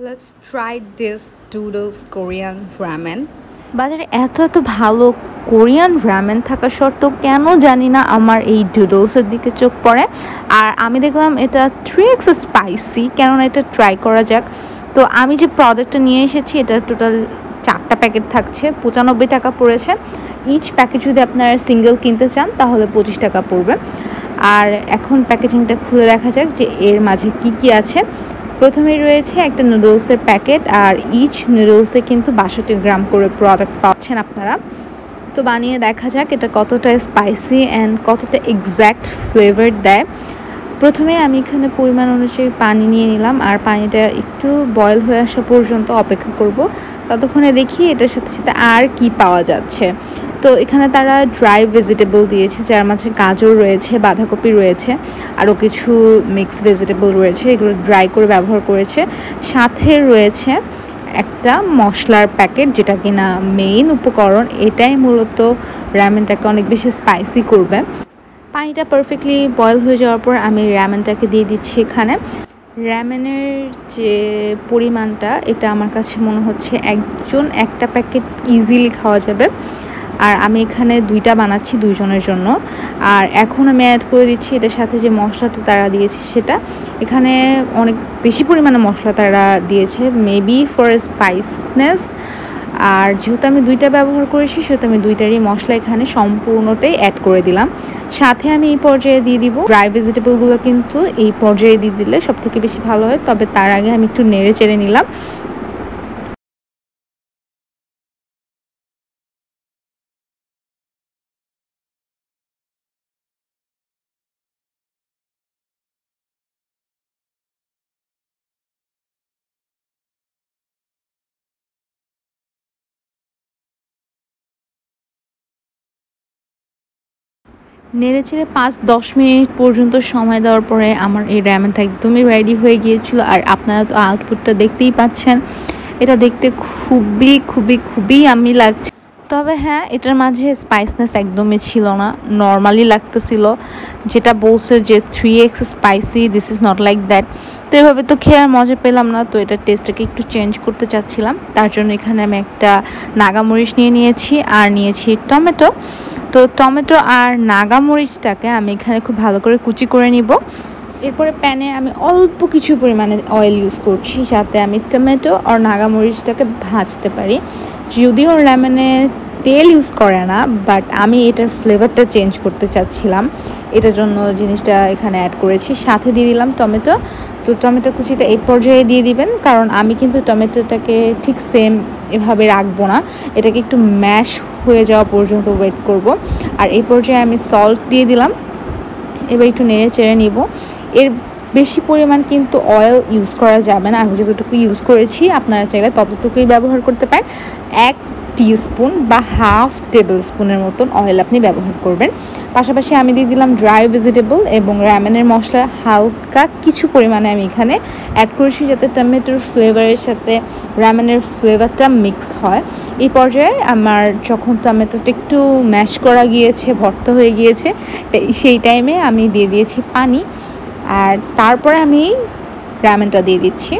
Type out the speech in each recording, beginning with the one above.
Let's try this Doodles Korean ramen. বাজারে এত এত ভালো কোরিয়ান রামেন থাকা সত্ত্বেও কেন জানি না আমার এই ডুডলসের দিকে চোখ পড়ে। আর আমি দেখলাম এটা 3x স্পাইসি, কেননা এটা ট্রাই করা যাক। তো আমি যে প্রোডাক্টটা নিয়ে এসেছি এটা টোটাল 4টা প্যাকেট থাকছে, 95 টাকা পড়েছে। ইচ প্যাকেট যদি আপনারা সিঙ্গেল কিনতে চান তাহলে 25 টাকা পড়বে। আর এখন প্যাকেজিংটা খুলে দেখা যাক যে এর মাঝে কি কি আছে। প্রথমেই রয়েছে একটা নুডলসের প্যাকেট, আর ইচ নুডলসে কিন্তু 62 গ্রাম করে প্রোডাক্ট পাচ্ছেন আপনারা। তো বানিয়ে দেখা যাক এটা কতটা স্পাইসি অ্যান্ড কতটা এক্স্যাক্ট ফ্লেভার দেয়। প্রথমে আমি এখানে পরিমাণ অনুযায়ী পানি নিয়ে নিলাম, আর পানিটা একটু বয়েল হয়ে আসা পর্যন্ত অপেক্ষা করব। ততক্ষণে দেখি এটার সাথে সাথে আর কি পাওয়া যাচ্ছে। তো এখানে তারা ড্রাই ভেজিটেবল দিয়েছে, যার মাঝে গাজর রয়েছে, বাঁধাকপি রয়েছে, আরও কিছু মিক্স ভেজিটেবল রয়েছে, এগুলো ড্রাই করে ব্যবহার করেছে। সাথে রয়েছে একটা মশলার প্যাকেট, যেটা কিনা মেইন উপকরণ, এটাই মূলত রামেনটাকে অনেক বেশি স্পাইসি করবে। পানিটা পারফেক্টলি বয়েল হয়ে যাওয়ার পর আমি রামেনটাকে দিয়ে দিচ্ছি এখানে। রামেনের যে পরিমাণটা, এটা আমার কাছে মনে হচ্ছে একজন একটা প্যাকেট ইজিলি খাওয়া যাবে। আর আমি এখানে 2টা বানাচ্ছি 2 জনের জন্য। আর এখন আমি অ্যাড করে দিচ্ছি এটার সাথে যে মশলাটা তারা দিয়েছে সেটা। এখানে অনেক বেশি পরিমাণে মশলা তারা দিয়েছে, মেবি ফর স্পাইসনেস। আর যেহেতু আমি 2টা ব্যবহার করেছি সেহেতু আমি 2টারই মশলা এখানে সম্পূর্ণটাই অ্যাড করে দিলাম। সাথে আমি এই পর্যায়ে দিয়ে দিব ড্রাই ভেজিটেবলগুলো, কিন্তু এই পর্যায়ে দিয়ে দিলে সবথেকে বেশি ভালো হয়। তবে তার আগে আমি একটু নেড়ে চেড়ে নিলাম। নেড়েচেড়ে 5-10 মিনিট পর্যন্ত সময় দেওয়ার পরে আমার এই রামেনটা একদমই রেডি হয়ে গিয়েছিল। আর আপনারা তো আউটপুটটা দেখতেই পাচ্ছেন, এটা দেখতে খুবই খুবই খুবই ইয়াম্মি লাগছে। তবে হ্যাঁ, এটার মাঝে স্পাইসনেস একদমই ছিল না, নর্মালি লাগতেছিল। যেটা বলছে যে 3x spicy, this is not like that. তো এভাবে তো খেয়ে আর মজা পেলাম না, তো এটার টেস্টটাকে একটু চেঞ্জ করতে চাচ্ছিলাম। তার জন্য এখানে আমি একটা নাগামরিচ নিয়ে নিয়েছি, আর নিয়েছি টমেটো। তো টমেটো আর নাগামরিচটাকে আমি এখানে খুব ভালো করে কুচি করে নিব। এরপরে প্যানে আমি অল্প কিছু পরিমাণে অয়েল ইউজ করছি, যাতে আমি টমেটো আর নাগামরিচটাকে ভাজতে পারি। যদিও রামেনে তেল ইউজ করে না, বাট আমি এটার ফ্লেভারটা চেঞ্জ করতে চাচ্ছিলাম, এটার জন্য জিনিসটা এখানে অ্যাড করেছি। সাথে দিয়ে দিলাম টমেটো। তো টমেটো কুচিটা এই পর্যায়ে দিয়ে দিবেন, কারণ আমি কিন্তু টমেটোটাকে ঠিক সেম এভাবে রাখবো না, এটাকে একটু ম্যাশ হয়ে যাওয়া পর্যন্ত ওয়েট করব। আর এই পর্যায়ে আমি সল্ট দিয়ে দিলাম। এবার একটু নেড়ে চেড়ে নিব। এর বেশি পরিমাণ কিন্তু অয়েল ইউজ করা যাবে না, আমি যতটুকু ইউজ করেছি আপনারা চাইলে ততটুকুই ব্যবহার করতে পারেন। 1 টিস্পুন বা হাফ টেবিল স্পুনের মতন অয়েল আপনি ব্যবহার করবেন। পাশাপাশি আমি দিয়ে দিলাম ড্রাই ভেজিটেবল এবং রামেনের মশলা হালকা কিছু পরিমাণে আমি এখানে অ্যাড করেছি, যাতে টমেটোর ফ্লেভারের সাথে রামেনের ফ্লেভারটা মিক্স হয়। এই পর্যায়ে আমার যখন টমেটোটা একটু ম্যাশ করা গিয়েছে, ভর্তা হয়ে গিয়েছে, সেই টাইমে আমি দিয়ে দিয়েছি পানি। আর তারপরে আমি রামেনটা দিয়ে দিচ্ছি।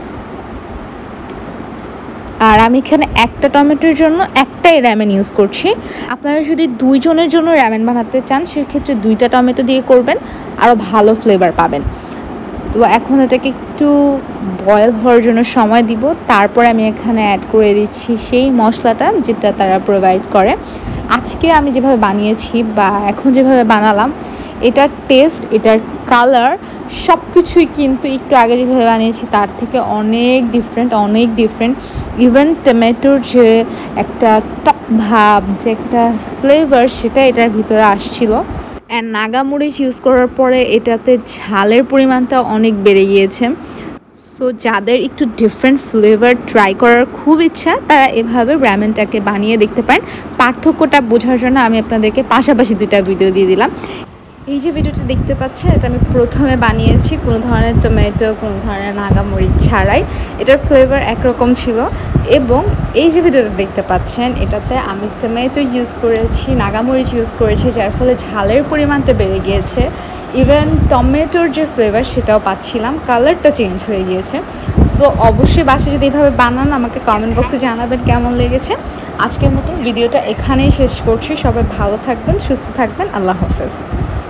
আর আমি এখানে একটা টমেটোর জন্য একটাই রামেন ইউজ করছি। আপনারা যদি 2 জনের জন্য রামেন বানাতে চান সেক্ষেত্রে 2টা টমেটো দিয়ে করবেন, আরও ভালো ফ্লেভার পাবেন। তো এখন এটাকে একটু বয়েল হওয়ার জন্য সময় দিব। তারপর আমি এখানে অ্যাড করে দিচ্ছি সেই মশলাটা যেটা তারা প্রোভাইড করে। আজকে আমি যেভাবে বানিয়েছি বা এখন যেভাবে বানালাম, এটার টেস্ট, এটার কালার সব কিছুই কিন্তু একটু আগে যেভাবে বানিয়েছি তার থেকে অনেক ডিফারেন্ট। ইভেন টমেটোর যে একটা টক ভাব, যে একটা ফ্লেভার, সেটা এটার ভিতরে আসছিল। অ্যান্ড নাগামরিচ ইউজ করার পরে এটাতে ঝালের পরিমাণটা অনেক বেড়ে গিয়েছে। সো যাদের একটু ডিফারেন্ট ফ্লেভার ট্রাই করার খুব ইচ্ছা, তারা এভাবে রামেনটাকে বানিয়ে দেখতে পারেন। পার্থক্যটা বোঝার জন্য আমি আপনাদেরকে পাশাপাশি 2টা ভিডিও দিয়ে দিলাম। এই যে ভিডিওটা দেখতে পাচ্ছেন, এটা আমি প্রথমে বানিয়েছি কোনো ধরনের টমেটো, কোনো ধরনের নাগামরিচ ছাড়াই। এটার ফ্লেভার একরকম ছিল। এবং এই যে ভিডিওটা দেখতে পাচ্ছেন, এটাতে আমি টমেটো ইউজ করেছি, নাগামরিচ ইউজ করেছি, যার ফলে ঝালের পরিমাণটা বেড়ে গিয়েছে। ইভেন টমেটোর যে ফ্লেভার সেটাও পাচ্ছিলাম, কালারটা চেঞ্জ হয়ে গিয়েছে। সো অবশ্যই বাসায় যদি এইভাবে বানান আমাকে কমেন্ট বক্সে জানাবেন কেমন লেগেছে। আজকের মতো ভিডিওটা এখানেই শেষ করছি। সবাই ভালো থাকবেন, সুস্থ থাকবেন। আল্লাহ হাফেজ।